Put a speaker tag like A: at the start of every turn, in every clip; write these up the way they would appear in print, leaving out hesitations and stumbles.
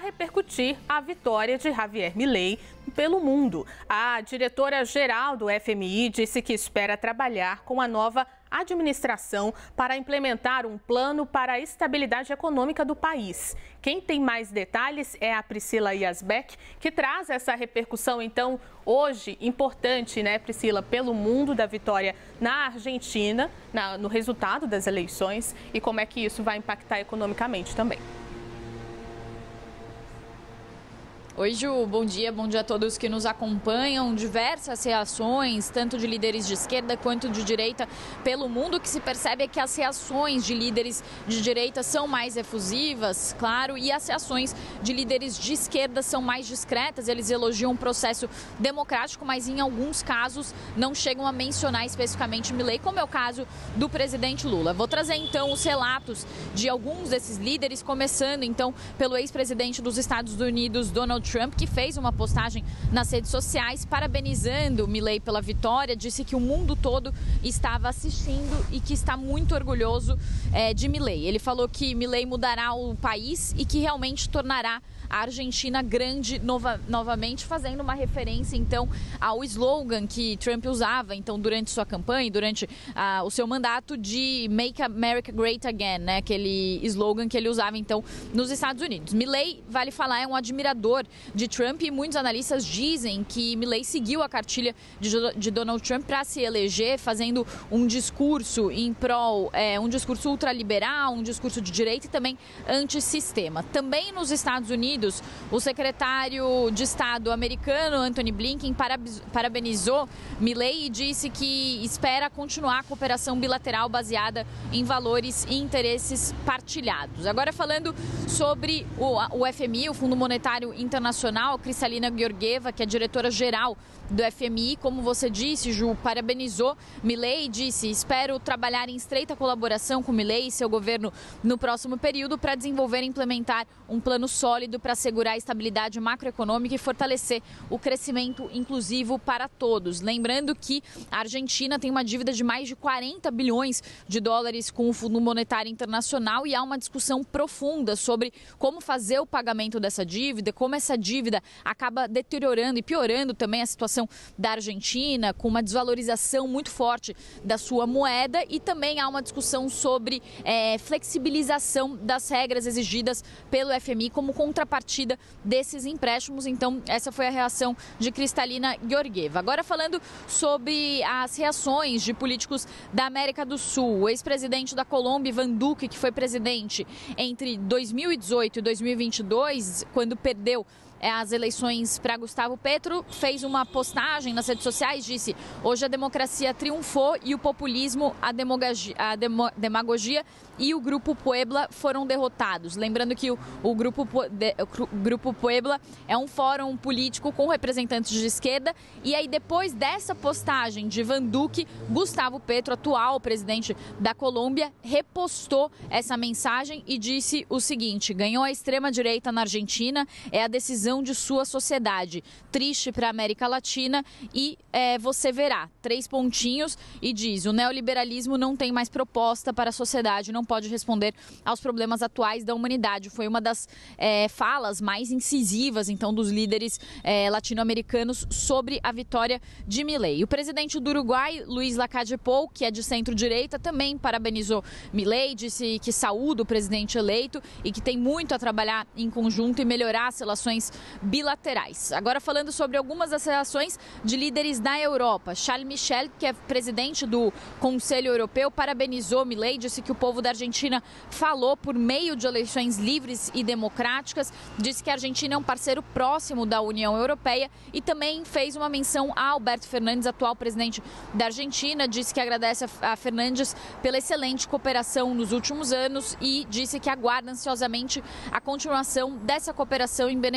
A: repercutir a vitória de Javier Milei pelo mundo. A diretora-geral do FMI disse que espera trabalhar com a nova administração para implementar um plano para a estabilidade econômica do país. Quem tem mais detalhes é a Priscila Yazbek, que traz essa repercussão, então, hoje, importante, né, Priscila, pelo mundo da vitória na Argentina, no resultado das eleições, e como é que isso vai impactar economicamente também.
B: Oi, Ju, bom dia a todos que nos acompanham. Diversas reações, tanto de líderes de esquerda quanto de direita pelo mundo. O que se percebe é que as reações de líderes de direita são mais efusivas, claro, e as reações de líderes de esquerda são mais discretas. Eles elogiam um processo democrático, mas em alguns casos não chegam a mencionar especificamente Milei, como é o caso do presidente Lula. Vou trazer então os relatos de alguns desses líderes, começando então pelo ex-presidente dos Estados Unidos, Donald Trump, que fez uma postagem nas redes sociais parabenizando Milei pela vitória, disse que o mundo todo estava assistindo e que está muito orgulhoso de Milei. Ele falou que Milei mudará o país e que realmente tornará a Argentina grande novamente, fazendo uma referência então ao slogan que Trump usava então durante sua campanha, durante o seu mandato, de Make America Great Again, né? Aquele slogan que ele usava então nos Estados Unidos. Milei, vale falar, é um admirador de Trump e muitos analistas dizem que Milei seguiu a cartilha de Donald Trump para se eleger, fazendo um discurso em prol, um discurso ultraliberal, um discurso de direita e também antissistema. Também nos Estados Unidos, o secretário de Estado americano, Antony Blinken, parabenizou Milei e disse que espera continuar a cooperação bilateral baseada em valores e interesses partilhados. Agora, falando sobre o FMI, o Fundo Monetário Internacional, Kristalina Georgieva, que é diretora-geral do FMI, como você disse, Ju, parabenizou Milei e disse: espero trabalhar em estreita colaboração com Milei e seu governo no próximo período para desenvolver e implementar um plano sólido para assegurar a estabilidade macroeconômica e fortalecer o crescimento inclusivo para todos. Lembrando que a Argentina tem uma dívida de mais de 40 bilhões de dólares com o Fundo Monetário Internacional e há uma discussão profunda sobre como fazer o pagamento dessa dívida, como essa dívida acaba deteriorando e piorando também a situação da Argentina, com uma desvalorização muito forte da sua moeda, e também há uma discussão sobre flexibilização das regras exigidas pelo FMI como contrapartida desses empréstimos. Então, essa foi a reação de Kristalina Georgieva. Agora, falando sobre as reações de políticos da América do Sul, o ex-presidente da Colômbia, Iván Duque, que foi presidente entre 2018 e 2022, quando perdeu as eleições para Gustavo Petro, fez uma postagem nas redes sociais, disse: hoje a democracia triunfou e o populismo, a demagogia e o Grupo Puebla foram derrotados. Lembrando que o Grupo Puebla é um fórum político com representantes de esquerda. E aí, depois dessa postagem de Iván Duque, Gustavo Petro, atual presidente da Colômbia, repostou essa mensagem e disse o seguinte: ganhou a extrema-direita na Argentina, é a decisão de sua sociedade. Triste para a América Latina e você verá, 3 pontinhos, e diz: o neoliberalismo não tem mais proposta para a sociedade, não pode responder aos problemas atuais da humanidade. Foi uma das falas mais incisivas, então, dos líderes latino-americanos sobre a vitória de Milei. O presidente do Uruguai, Luiz Lacalle Pou, que é de centro-direita, também parabenizou Milei, disse que saúda o presidente eleito e que tem muito a trabalhar em conjunto e melhorar as relações bilaterais. Agora, falando sobre algumas das reações de líderes da Europa, Charles Michel, que é presidente do Conselho Europeu, parabenizou Milei, disse que o povo da Argentina falou por meio de eleições livres e democráticas, disse que a Argentina é um parceiro próximo da União Europeia e também fez uma menção a Alberto Fernandes, atual presidente da Argentina, disse que agradece a Fernandes pela excelente cooperação nos últimos anos e disse que aguarda ansiosamente a continuação dessa cooperação em benefício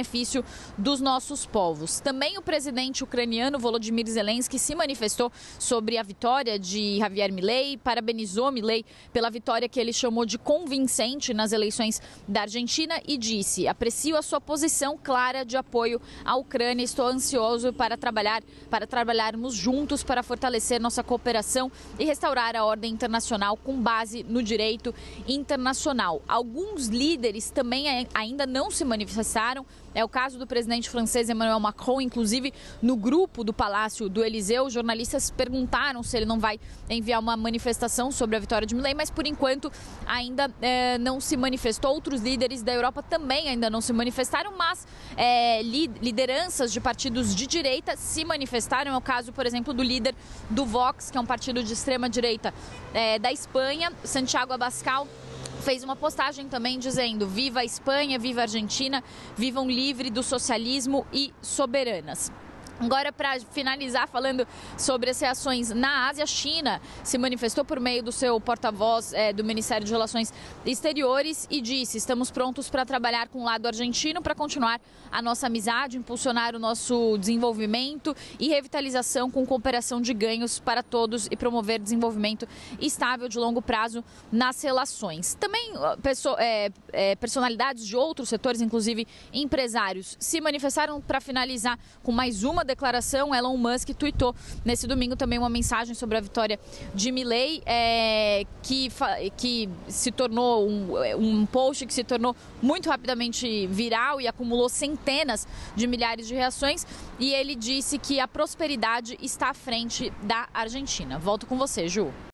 B: benefício dos nossos povos. Também o presidente ucraniano Volodymyr Zelensky se manifestou sobre a vitória de Javier Milei, parabenizou Milei pela vitória que ele chamou de convincente nas eleições da Argentina e disse: aprecio a sua posição clara de apoio à Ucrânia, estou ansioso para trabalharmos juntos para fortalecer nossa cooperação e restaurar a ordem internacional com base no direito internacional. Alguns líderes também ainda não se manifestaram. É o caso do presidente francês Emmanuel Macron, inclusive no grupo do Palácio do Élysée, jornalistas perguntaram se ele não vai enviar uma manifestação sobre a vitória de Milei, mas por enquanto ainda não se manifestou. Outros líderes da Europa também ainda não se manifestaram, mas lideranças de partidos de direita se manifestaram. É o caso, por exemplo, do líder do Vox, que é um partido de extrema-direita da Espanha, Santiago Abascal. Fez uma postagem também dizendo: viva a Espanha, viva a Argentina, vivam livre do socialismo e soberanas. Agora, para finalizar, falando sobre as reações na Ásia, a China se manifestou por meio do seu porta-voz do Ministério de Relações Exteriores e disse: estamos prontos para trabalhar com o lado argentino para continuar a nossa amizade, impulsionar o nosso desenvolvimento e revitalização com cooperação de ganhos para todos e promover desenvolvimento estável de longo prazo nas relações. Também personalidades de outros setores, inclusive empresários, se manifestaram. Para finalizar com mais uma declaração, Elon Musk tuitou nesse domingo também uma mensagem sobre a vitória de Milei, que se tornou um post que se tornou muito rapidamente viral e acumulou centenas de milhares de reações, e ele disse que a prosperidade está à frente da Argentina. Volto com você, Ju.